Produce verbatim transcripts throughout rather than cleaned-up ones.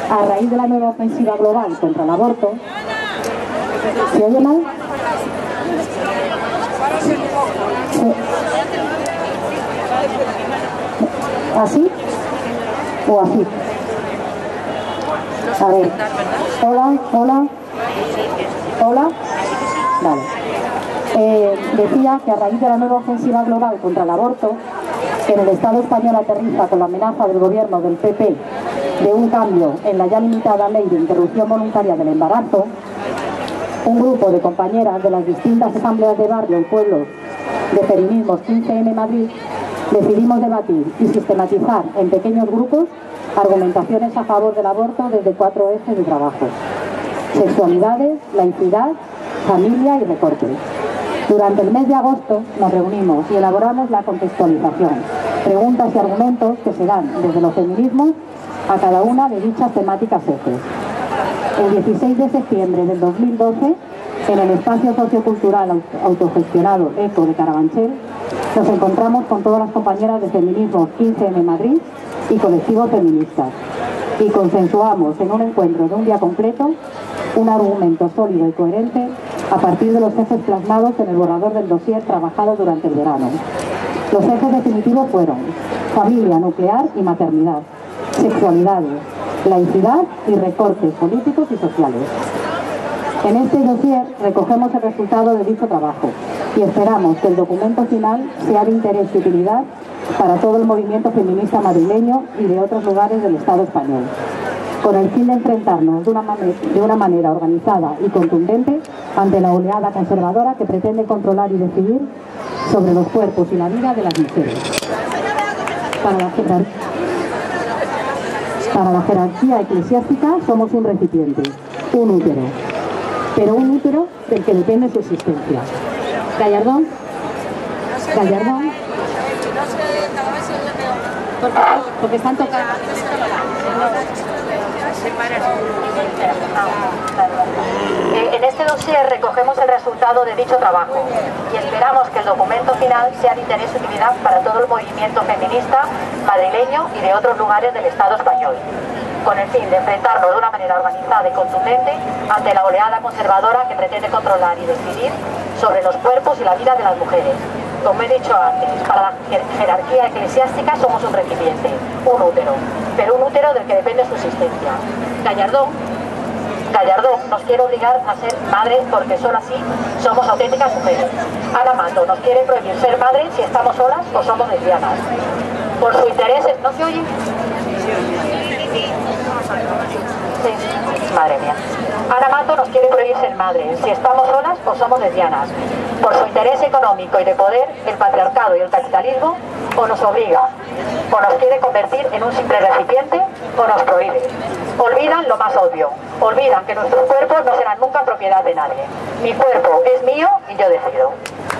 A raíz de la nueva ofensiva global contra el aborto, ¿se oye mal? Sí. ¿Así? ¿O así? A ver. Hola, hola. Hola. Vale. Eh, decía que a raíz de la nueva ofensiva global contra el aborto, que en el Estado español aterriza con la amenaza del gobierno del P P de un cambio en la ya limitada ley de interrupción voluntaria del embarazo, un grupo de compañeras de las distintas asambleas de barrio y pueblos de Feminismos quince eme Madrid decidimos debatir y sistematizar en pequeños grupos argumentaciones a favor del aborto desde cuatro ejes de trabajo: sexualidades, laicidad, familia y recortes. Durante el mes de agosto nos reunimos y elaboramos la contextualización, preguntas y argumentos que se dan desde los feminismos a cada una de dichas temáticas ejes. El dieciséis de septiembre del dos mil doce, en el espacio sociocultural autogestionado ECO de Carabanchel, nos encontramos con todas las compañeras de Feminismos quince eme Madrid y colectivos feministas y consensuamos en un encuentro de un día completo un argumento sólido y coherente a partir de los ejes plasmados en el borrador del dossier trabajado durante el verano. Los ejes definitivos fueron familia nuclear y maternidad, sexualidades, laicidad y recortes políticos y sociales. En este dossier recogemos el resultado de dicho trabajo y esperamos que el documento final sea de interés y utilidad para todo el movimiento feminista madrileño y de otros lugares del Estado español, con el fin de enfrentarnos de una, de una manera organizada y contundente ante la oleada conservadora que pretende controlar y decidir sobre los cuerpos y la vida de las mujeres. Para la jerarquía, para la jerarquía eclesiástica somos un recipiente, un útero, pero un útero del que depende su existencia. Gallardón, Gallardón, porque, porque están tocando. En este dossier recogemos el resultado de dicho trabajo y esperamos que el documento final sea de interés y utilidad para todo el movimiento feminista madrileño y de otros lugares del Estado español, con el fin de enfrentarnos de una manera organizada y contundente ante la oleada conservadora que pretende controlar y decidir sobre los cuerpos y la vida de las mujeres. Como he dicho antes, para la jerarquía eclesiástica somos un recipiente, un útero, pero un útero del que depende su existencia. Gallardón, Gallardón nos quiere obligar a ser madres porque solo así somos auténticas mujeres. Ana Mato nos quiere prohibir ser madres si estamos solas o somos lesbianas. Por su interés, ¿no se oye? Sí, madre mía. Ana Mato nos quiere prohibir ser madres si estamos solas o somos lesbianas. Por su interés económico y de poder, el patriarcado y el capitalismo o nos obliga, o nos quiere convertir en un simple recipiente, o nos prohíbe. Olvidan lo más obvio, olvidan que nuestros cuerpos no serán nunca propiedad de nadie. Mi cuerpo es mío y yo decido.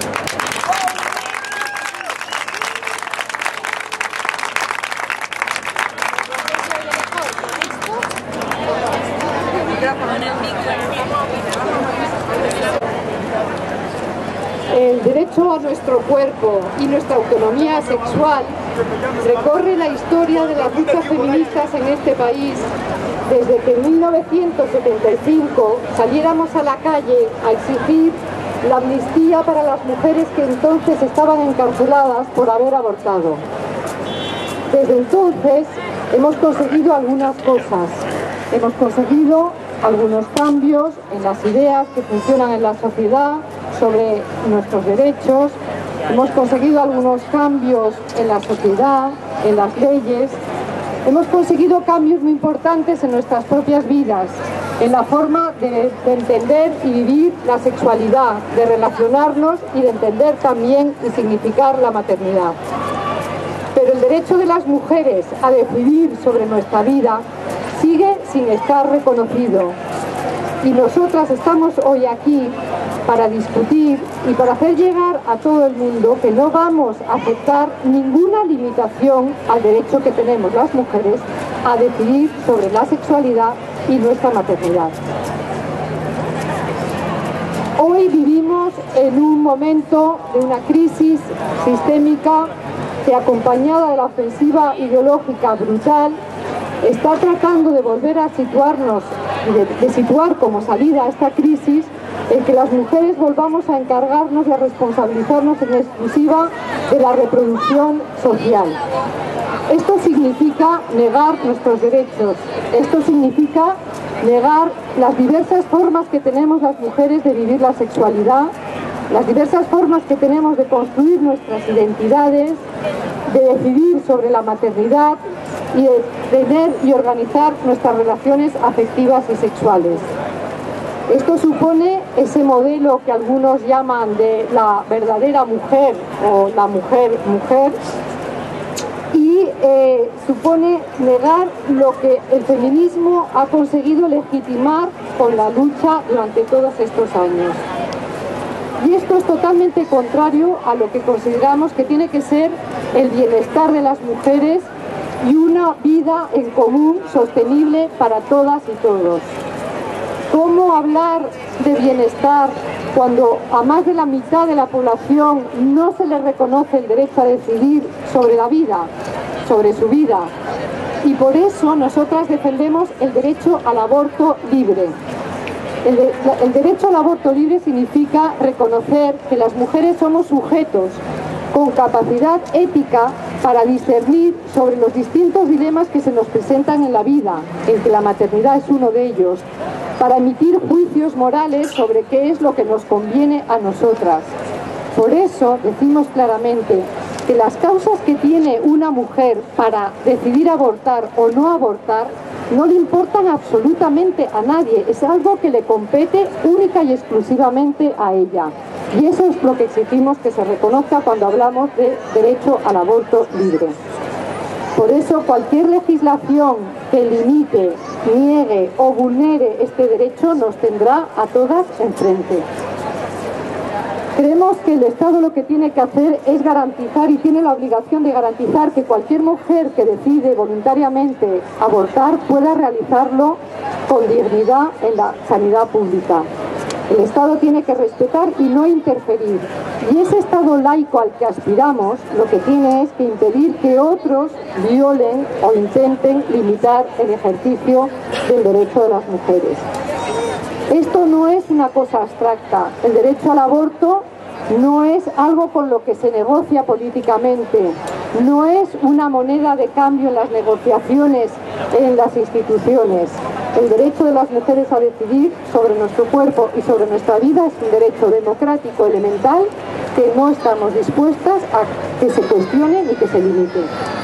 El derecho a nuestro cuerpo y nuestra autonomía sexual recorre la historia de las luchas feministas en este país desde que en mil novecientos setenta y cinco saliéramos a la calle a exigir la amnistía para las mujeres que entonces estaban encarceladas por haber abortado. Desde entonces hemos conseguido algunas cosas. Hemos conseguido algunos cambios en las ideas que funcionan en la sociedad sobre nuestros derechos. Hemos conseguido algunos cambios en la sociedad, en las leyes. Hemos conseguido cambios muy importantes en nuestras propias vidas, en la forma de, de entender y vivir la sexualidad, de relacionarnos y de entender también y significar la maternidad. Pero el derecho de las mujeres a decidir sobre nuestra vida sigue sin estar reconocido. Y nosotras estamos hoy aquí para discutir y para hacer llegar a todo el mundo que no vamos a aceptar ninguna limitación al derecho que tenemos las mujeres a decidir sobre la sexualidad y nuestra maternidad. Hoy vivimos en un momento de una crisis sistémica que, acompañada de la ofensiva ideológica brutal, está tratando de volver a situarnos, de, de situar como salida a esta crisis, el que las mujeres volvamos a encargarnos y a responsabilizarnos en exclusiva de la reproducción social. Esto significa negar nuestros derechos, esto significa negar las diversas formas que tenemos las mujeres de vivir la sexualidad, las diversas formas que tenemos de construir nuestras identidades, de decidir sobre la maternidad y de tener y organizar nuestras relaciones afectivas y sexuales. Esto supone ese modelo que algunos llaman de la verdadera mujer o la mujer-mujer, y eh, supone negar lo que el feminismo ha conseguido legitimar con la lucha durante todos estos años. Y esto es totalmente contrario a lo que consideramos que tiene que ser el bienestar de las mujeres y una vida en común sostenible para todas y todos. ¿Cómo hablar de bienestar cuando a más de la mitad de la población no se le reconoce el derecho a decidir sobre la vida, sobre su vida? Y por eso nosotras defendemos el derecho al aborto libre. El, de, el derecho al aborto libre significa reconocer que las mujeres somos sujetos con capacidad ética para discernir sobre los distintos dilemas que se nos presentan en la vida, en que la maternidad es uno de ellos, para emitir juicios morales sobre qué es lo que nos conviene a nosotras. Por eso decimos claramente que las causas que tiene una mujer para decidir abortar o no abortar no le importan absolutamente a nadie, es algo que le compete única y exclusivamente a ella. Y eso es lo que exigimos que se reconozca cuando hablamos de derecho al aborto libre. Por eso cualquier legislación que limite, niegue o vulnere este derecho nos tendrá a todas enfrente. Creemos que el Estado lo que tiene que hacer es garantizar y tiene la obligación de garantizar que cualquier mujer que decide voluntariamente abortar pueda realizarlo con dignidad en la sanidad pública. El Estado tiene que respetar y no interferir. Y ese Estado laico al que aspiramos lo que tiene es que impedir que otros violen o intenten limitar el ejercicio del derecho de las mujeres. Esto no es una cosa abstracta. El derecho al aborto no es algo con lo que se negocia políticamente, no es una moneda de cambio en las negociaciones en las instituciones. El derecho de las mujeres a decidir sobre nuestro cuerpo y sobre nuestra vida es un derecho democrático elemental que no estamos dispuestas a que se cuestione ni que se limite.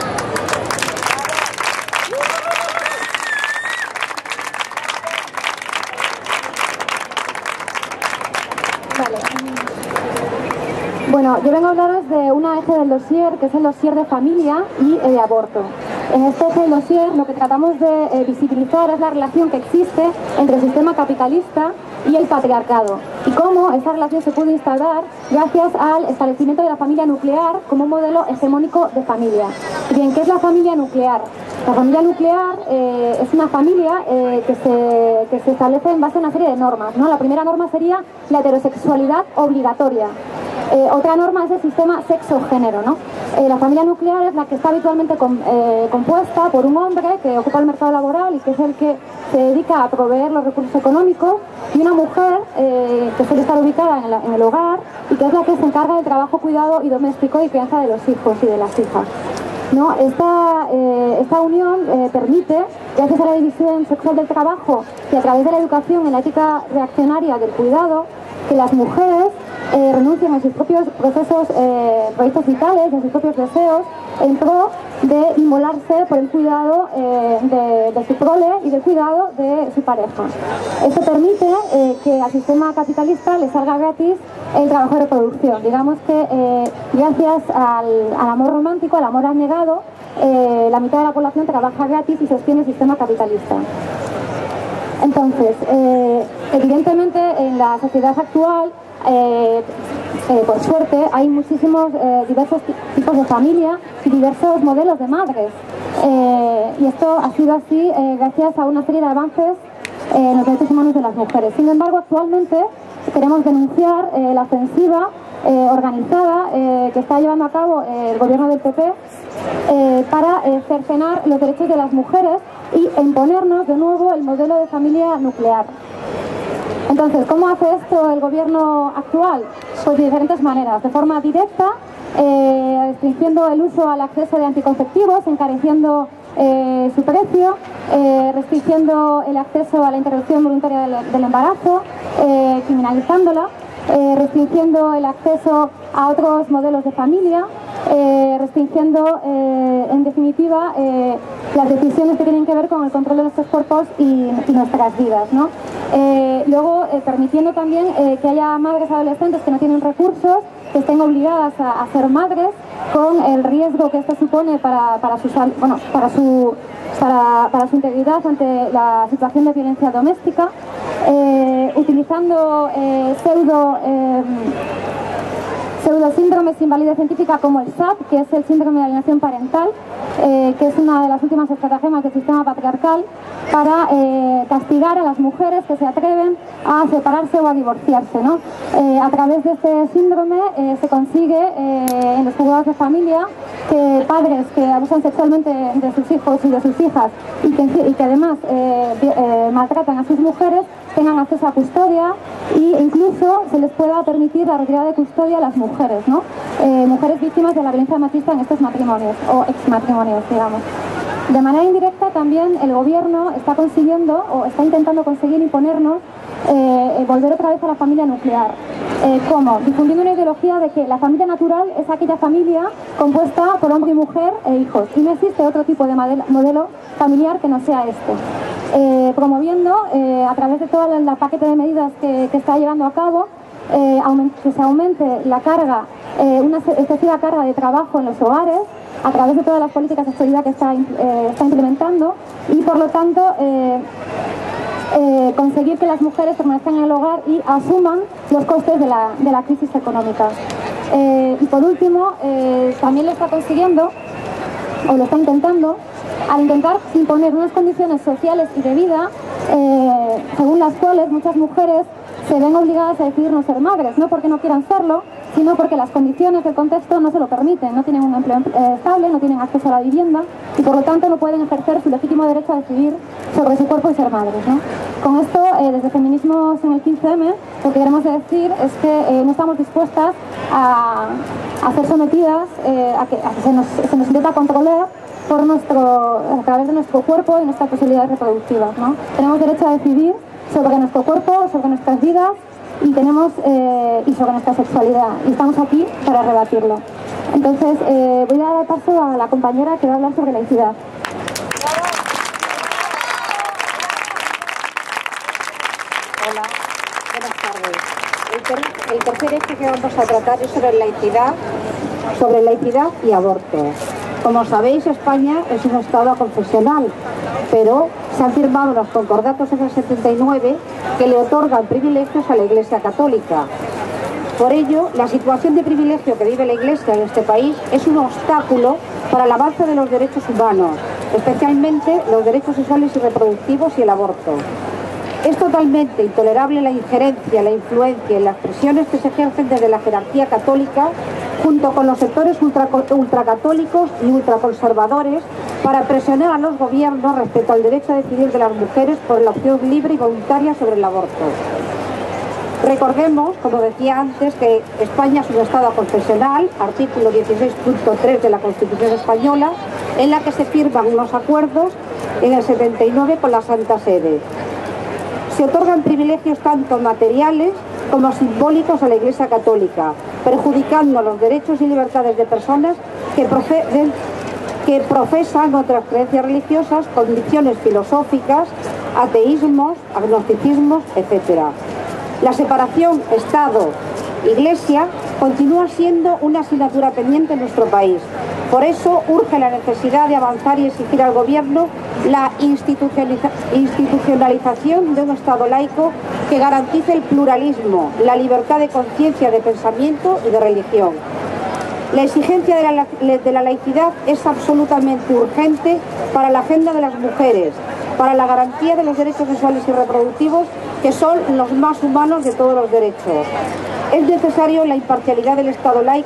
Bueno, yo vengo a hablaros de una eje del dossier, que es el dossier de familia y de aborto. En este eje del dossier lo que tratamos de eh, visibilizar es la relación que existe entre el sistema capitalista y el patriarcado, y cómo esa relación se puede instaurar gracias al establecimiento de la familia nuclear como un modelo hegemónico de familia. Bien, ¿qué es la familia nuclear? La familia nuclear eh, es una familia eh, que, se, que se establece en base a una serie de normas, ¿no? La primera norma sería la heterosexualidad obligatoria. Eh, otra norma es el sistema sexo-género, ¿no? Eh, la familia nuclear es la que está habitualmente com, eh, compuesta por un hombre que ocupa el mercado laboral y que es el que se dedica a proveer los recursos económicos, y una mujer eh, que suele estar ubicada en, la, en el hogar y que es la que se encarga del trabajo, cuidado y doméstico y crianza de los hijos y de las hijas. ¿No? Esta, eh, esta unión eh, permite, gracias a la división sexual del trabajo y a través de la educación en la ética reaccionaria del cuidado, que las mujeres eh, renuncien a sus propios procesos, eh, proyectos vitales, a sus propios deseos, en pro de inmolarse por el cuidado eh, de, de su prole y del cuidado de su pareja. Esto permite eh, que al sistema capitalista le salga gratis el trabajo de reproducción. Digamos que eh, gracias al, al amor romántico, al amor abnegado, eh, la mitad de la población trabaja gratis y sostiene el sistema capitalista. Entonces, eh, evidentemente en la sociedad actual, eh, eh, por suerte, hay muchísimos eh, diversos tipos de familia y diversos modelos de madres. Eh, y esto ha sido así eh, gracias a una serie de avances eh, en los derechos humanos de las mujeres. Sin embargo, actualmente queremos denunciar eh, la ofensiva eh, organizada eh, que está llevando a cabo eh, el gobierno del P P eh, para eh, cercenar los derechos de las mujeres y imponernos de nuevo el modelo de familia nuclear. Entonces, ¿cómo hace esto el gobierno actual? Pues de diferentes maneras, de forma directa, eh, restringiendo el uso al acceso de anticonceptivos, encareciendo eh, su precio, eh, restringiendo el acceso a la interrupción voluntaria del, del embarazo, eh, criminalizándola, eh, restringiendo el acceso a otros modelos de familia, eh, restringiendo, eh, en definitiva, eh, las decisiones que tienen que ver con el control de nuestros cuerpos y, y nuestras vidas, ¿no? Eh, luego, eh, permitiendo también eh, que haya madres adolescentes que no tienen recursos, que estén obligadas a, a ser madres, con el riesgo que esto supone para, para, su, bueno, para, su, para, para su integridad ante la situación de violencia doméstica, eh, utilizando eh, pseudo... Eh, pseudosíndromes sin validez científica como el S A P, que es el síndrome de alienación parental, eh, que es una de las últimas estratagemas del sistema patriarcal para eh, castigar a las mujeres que se atreven a separarse o a divorciarse, ¿no? Eh, a través de este síndrome eh, se consigue eh, en los juzgados de familia que padres que abusan sexualmente de sus hijos y de sus hijas y que, y que además eh, eh, maltratan a sus mujeres tengan acceso a custodia e incluso se les pueda permitir la retirada de custodia a las mujeres, ¿no? Eh, mujeres víctimas de la violencia machista en estos matrimonios o exmatrimonios, digamos. De manera indirecta también el gobierno está consiguiendo o está intentando conseguir imponernos eh, volver otra vez a la familia nuclear. Eh, ¿Cómo? Difundiendo una ideología de que la familia natural es aquella familia compuesta por hombre y mujer e hijos y no existe otro tipo de modelo familiar que no sea este. Eh, promoviendo eh, a través de todo el paquete de medidas que, que está llevando a cabo eh, que se aumente la carga, eh, una excesiva carga de trabajo en los hogares a través de todas las políticas de seguridad que está, eh, está implementando y por lo tanto eh, eh, conseguir que las mujeres permanezcan en el hogar y asuman los costes de la, de la crisis económica. Eh, y por último, eh, también lo está consiguiendo o lo está intentando al intentar imponer unas condiciones sociales y de vida eh, según las cuales muchas mujeres se ven obligadas a decidir no ser madres, no porque no quieran serlo, sino porque las condiciones del contexto no se lo permiten, no tienen un empleo eh, estable, no tienen acceso a la vivienda y por lo tanto no pueden ejercer su legítimo derecho a decidir sobre su cuerpo y ser madres, ¿no? Con esto, eh, desde Feminismos en el quince eme, lo que queremos decir es que eh, no estamos dispuestas a, a ser sometidas, eh, a que, a que se, nos, se nos intenta controlar por nuestro, a través de nuestro cuerpo y nuestras posibilidades reproductivas, ¿no? Tenemos derecho a decidir sobre nuestro cuerpo, sobre nuestras vidas y tenemos eh, y sobre nuestra sexualidad y estamos aquí para rebatirlo. Entonces eh, voy a dar paso a la compañera que va a hablar sobre laicidad. Hola, buenas tardes. El, ter el tercer eje que vamos a tratar es sobre laicidad, sobre laicidad y aborto. Como sabéis, España es un estado aconfesional, pero se han firmado los concordatos en el setenta y nueve que le otorgan privilegios a la Iglesia Católica. Por ello, la situación de privilegio que vive la Iglesia en este país es un obstáculo para el avance de los derechos humanos, especialmente los derechos sexuales y reproductivos y el aborto. Es totalmente intolerable la injerencia, la influencia y las presiones que se ejercen desde la jerarquía católica junto con los sectores ultra, ultracatólicos y ultraconservadores para presionar a los gobiernos respecto al derecho a decidir de las mujeres por la opción libre y voluntaria sobre el aborto. Recordemos, como decía antes, que España es un estado aconfesional, artículo dieciséis punto tres de la Constitución española, en la que se firman unos acuerdos en el setenta y nueve con la Santa Sede. Se otorgan privilegios tanto materiales como simbólicos a la Iglesia Católica, perjudicando los derechos y libertades de personas que, proceden, que profesan otras creencias religiosas, convicciones filosóficas, ateísmos, agnosticismos, etcétera. La separación Estado-Iglesia continúa siendo una asignatura pendiente en nuestro país. Por eso urge la necesidad de avanzar y exigir al Gobierno la institucionaliza institucionalización de un Estado laico que garantice el pluralismo, la libertad de conciencia, de pensamiento y de religión. La exigencia de la, de la laicidad es absolutamente urgente para la agenda de las mujeres, para la garantía de los derechos sexuales y reproductivos, que son los más humanos de todos los derechos. Es necesario la imparcialidad del Estado laico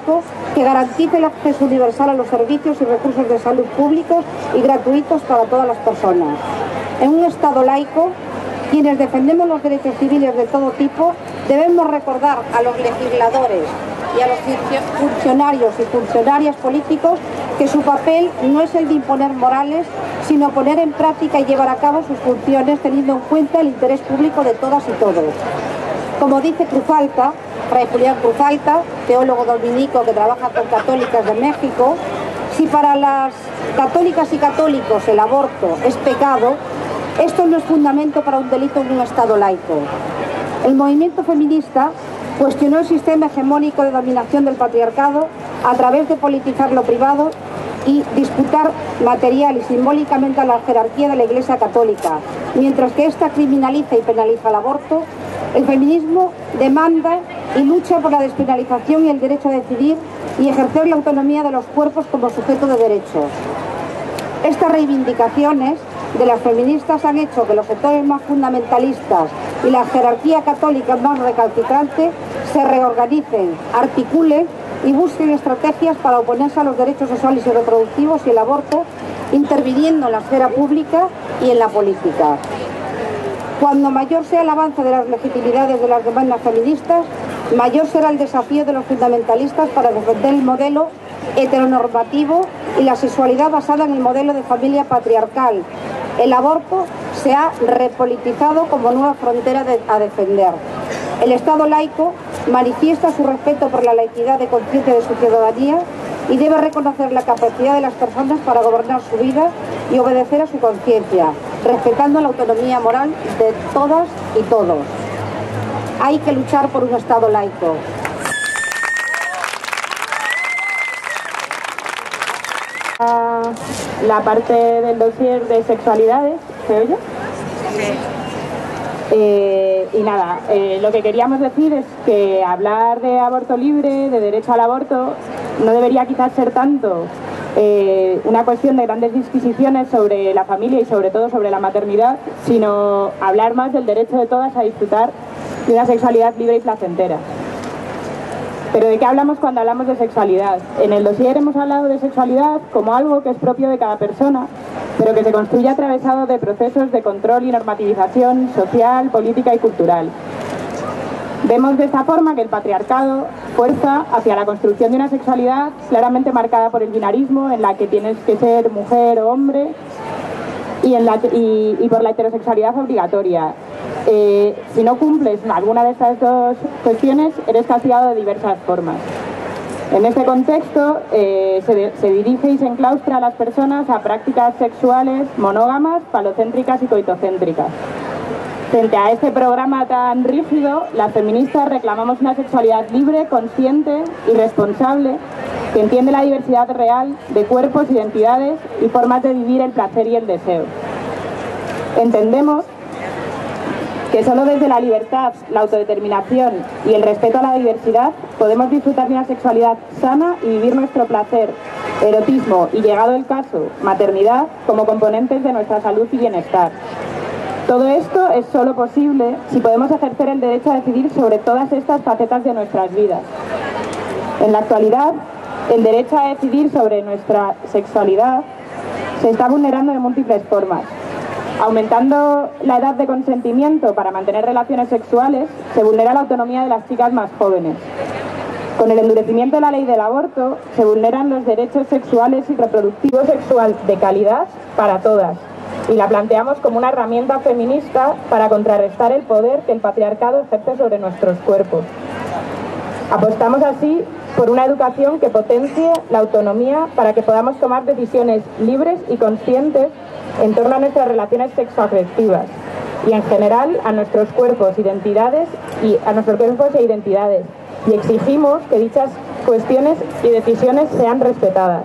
que garantice el acceso universal a los servicios y recursos de salud públicos y gratuitos para todas las personas. En un Estado laico, quienes defendemos los derechos civiles de todo tipo, debemos recordar a los legisladores y a los funcionarios y funcionarias políticos que su papel no es el de imponer morales, sino poner en práctica y llevar a cabo sus funciones teniendo en cuenta el interés público de todas y todos. Como dice Cruzalta, Fray Julián Cruzalta, teólogo dominico que trabaja con católicas de México, si para las católicas y católicos el aborto es pecado, esto no es fundamento para un delito en un Estado laico. El movimiento feminista cuestionó el sistema hegemónico de dominación del patriarcado a través de politizar lo privado y disputar material y simbólicamente a la jerarquía de la Iglesia Católica. Mientras que ésta criminaliza y penaliza el aborto, el feminismo demanda y lucha por la despenalización y el derecho a decidir y ejercer la autonomía de los cuerpos como sujeto de derechos. Estas reivindicaciones de las feministas han hecho que los sectores más fundamentalistas y la jerarquía católica más recalcitrante se reorganicen, articulen y busquen estrategias para oponerse a los derechos sexuales y reproductivos y el aborto, interviniendo en la esfera pública y en la política. Cuando mayor sea el avance de las legitimidades de las demandas feministas, mayor será el desafío de los fundamentalistas para defender el modelo heteronormativo y la sexualidad basada en el modelo de familia patriarcal. El aborto se ha repolitizado como nueva frontera de, a defender. El Estado laico manifiesta su respeto por la laicidad de conciencia de su ciudadanía y debe reconocer la capacidad de las personas para gobernar su vida y obedecer a su conciencia, respetando la autonomía moral de todas y todos. Hay que luchar por un Estado laico. La parte del dossier de sexualidades, ¿se oye? Sí. Eh, y nada, eh, lo que queríamos decir es que hablar de aborto libre, de derecho al aborto, no debería quizás ser tanto eh, una cuestión de grandes disquisiciones sobre la familia y sobre todo sobre la maternidad, sino hablar más del derecho de todas a disfrutar de una sexualidad libre y placentera. Pero ¿de qué hablamos cuando hablamos de sexualidad? En el dossier hemos hablado de sexualidad como algo que es propio de cada persona, pero que se construye atravesado de procesos de control y normativización social, política y cultural. Vemos de esta forma que el patriarcado fuerza hacia la construcción de una sexualidad claramente marcada por el binarismo, en la que tienes que ser mujer o hombre, y, en la, y, y por la heterosexualidad obligatoria. Eh, si no cumples alguna de estas dos cuestiones, eres castigado de diversas formas. En este contexto, eh, se, se dirige y se enclaustra a las personas a prácticas sexuales monógamas, falocéntricas y coitocéntricas. Frente a este programa tan rígido, las feministas reclamamos una sexualidad libre, consciente y responsable, que entiende la diversidad real de cuerpos, identidades y formas de vivir el placer y el deseo. Entendemos que solo desde la libertad, la autodeterminación y el respeto a la diversidad podemos disfrutar de una sexualidad sana y vivir nuestro placer, erotismo y, llegado el caso, maternidad como componentes de nuestra salud y bienestar. Todo esto es solo posible si podemos ejercer el derecho a decidir sobre todas estas facetas de nuestras vidas. En la actualidad, el derecho a decidir sobre nuestra sexualidad se está vulnerando de múltiples formas. Aumentando la edad de consentimiento para mantener relaciones sexuales, se vulnera la autonomía de las chicas más jóvenes. Con el endurecimiento de la ley del aborto, se vulneran los derechos sexuales y reproductivos sexual de calidad para todas, y la planteamos como una herramienta feminista para contrarrestar el poder que el patriarcado ejerce sobre nuestros cuerpos. Apostamos así por una educación que potencie la autonomía para que podamos tomar decisiones libres y conscientes en torno a nuestras relaciones sexoafectivas y en general a nuestros cuerpos, identidades y a nuestros cuerpos e identidades, y exigimos que dichas cuestiones y decisiones sean respetadas.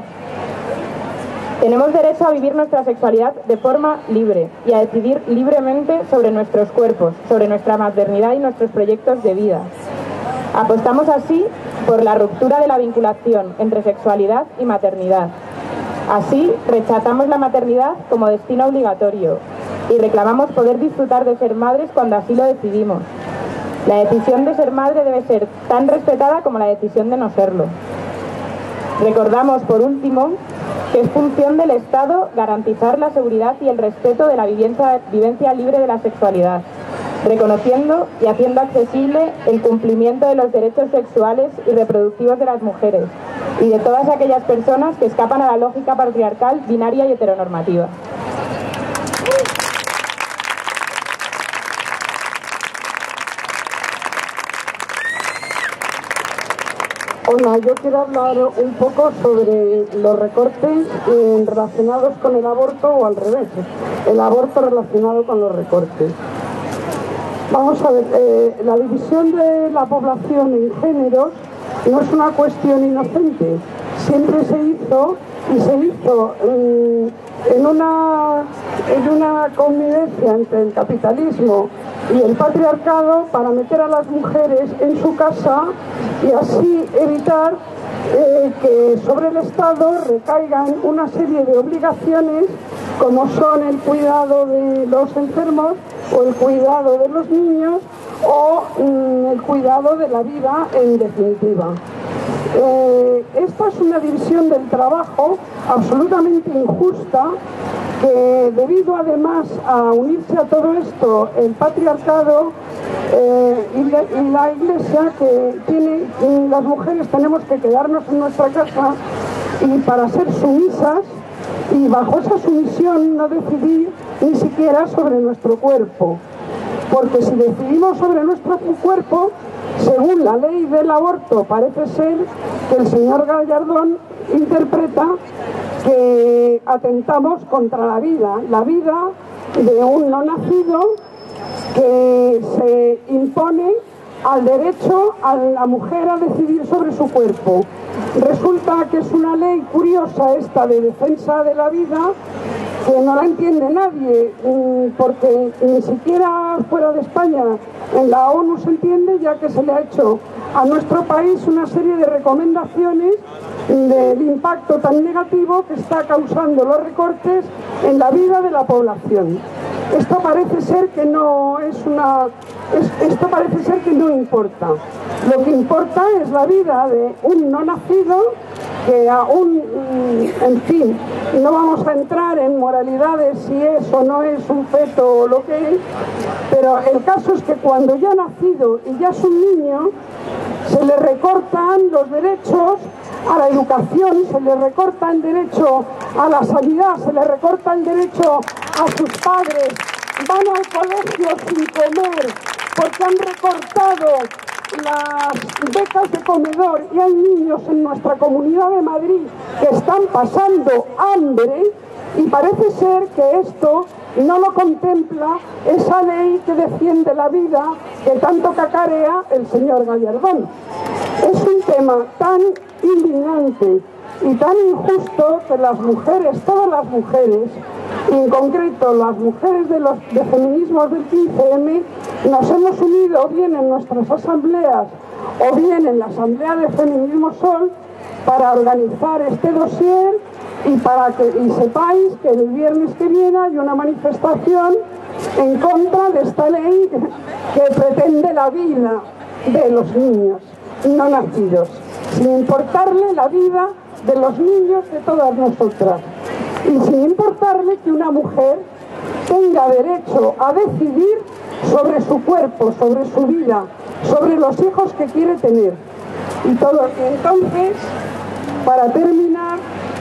Tenemos derecho a vivir nuestra sexualidad de forma libre y a decidir libremente sobre nuestros cuerpos, sobre nuestra maternidad y nuestros proyectos de vida. Apostamos así por la ruptura de la vinculación entre sexualidad y maternidad. Así, rechazamos la maternidad como destino obligatorio y reclamamos poder disfrutar de ser madres cuando así lo decidimos. La decisión de ser madre debe ser tan respetada como la decisión de no serlo. Recordamos, por último, que es función del Estado garantizar la seguridad y el respeto de la vivencia, vivencia libre de la sexualidad, reconociendo y haciendo accesible el cumplimiento de los derechos sexuales y reproductivos de las mujeres y de todas aquellas personas que escapan a la lógica patriarcal, binaria y heteronormativa. Hola, yo quiero hablar un poco sobre los recortes eh, relacionados con el aborto o al revés, el aborto relacionado con los recortes. Vamos a ver, eh, la división de la población en géneros no es una cuestión inocente. Siempre se hizo y se hizo eh, en, una, en una convivencia entre el capitalismo y el patriarcado para meter a las mujeres en su casa y así evitar eh, que sobre el Estado recaigan una serie de obligaciones como son el cuidado de los enfermos o el cuidado de los niños o mm, el cuidado de la vida en definitiva. Eh, esta es una división del trabajo absolutamente injusta que debido además a unirse a todo esto el patriarcado eh, y, la, y la Iglesia que tiene, y las mujeres tenemos que quedarnos en nuestra casa y para ser sumisas y bajo esa sumisión no decidir ni siquiera sobre nuestro cuerpo, porque si decidimos sobre nuestro cuerpo, según la ley del aborto, parece ser que el señor Gallardón interpreta que atentamos contra la vida, la vida de un no nacido que se impone al derecho a la mujer a decidir sobre su cuerpo. Resulta que es una ley curiosa esta de defensa de la vida que no la entiende nadie, porque ni siquiera fuera de España en la ONU se entiende, ya que se le ha hecho a nuestro país una serie de recomendaciones del impacto tan negativo que está causando los recortes en la vida de la población. Esto parece ser que no es una... Es, esto parece ser que no importa. Lo que importa es la vida de un no nacido que aún, en fin, no vamos a entrar en moralidades si es o no es un feto o lo que es, pero el caso es que cuando ya ha nacido y ya es un niño, se le recortan los derechos a la educación, se le recorta el derecho a la sanidad, se le recorta el derecho a sus padres, van al colegio sin comer porque han recortado las becas de comedor y hay niños en nuestra Comunidad de Madrid que están pasando hambre y parece ser que esto no lo contempla esa ley que defiende la vida que tanto cacarea el señor Gallardón. Es un tema tan indignante y tan injusto que las mujeres, todas las mujeres, y en concreto las mujeres de los de feminismos del quince eme, nos hemos unido bien en nuestras asambleas o bien en la Asamblea de Feminismo Sol para organizar este dossier y para que y sepáis que el viernes que viene hay una manifestación en contra de esta ley que pretende la vida de los niños no nacidos, sin importarle la vida de los niños de todas nosotras y sin importarle que una mujer tenga derecho a decidir sobre su cuerpo, sobre su vida, sobre los hijos que quiere tener y todo. Entonces, para terminar,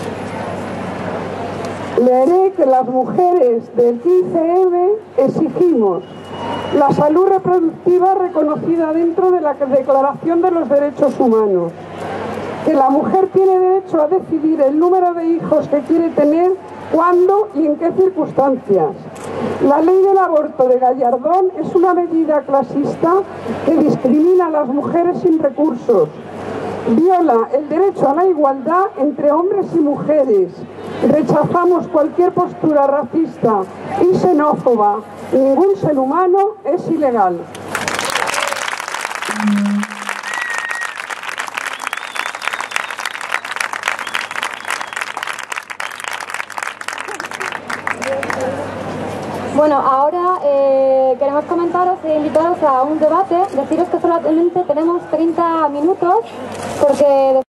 leeré que las mujeres del quince eme exigimos la salud reproductiva reconocida dentro de la Declaración de los Derechos Humanos, que la mujer tiene derecho a decidir el número de hijos que quiere tener, cuándo y en qué circunstancias. La ley del aborto de Gallardón es una medida clasista que discrimina a las mujeres sin recursos, viola el derecho a la igualdad entre hombres y mujeres. Rechazamos cualquier postura racista y xenófoba. Ningún ser humano es ilegal. Bueno, ahora eh, queremos comentaros e invitaros a un debate. Deciros que solamente tenemos treinta minutos porque...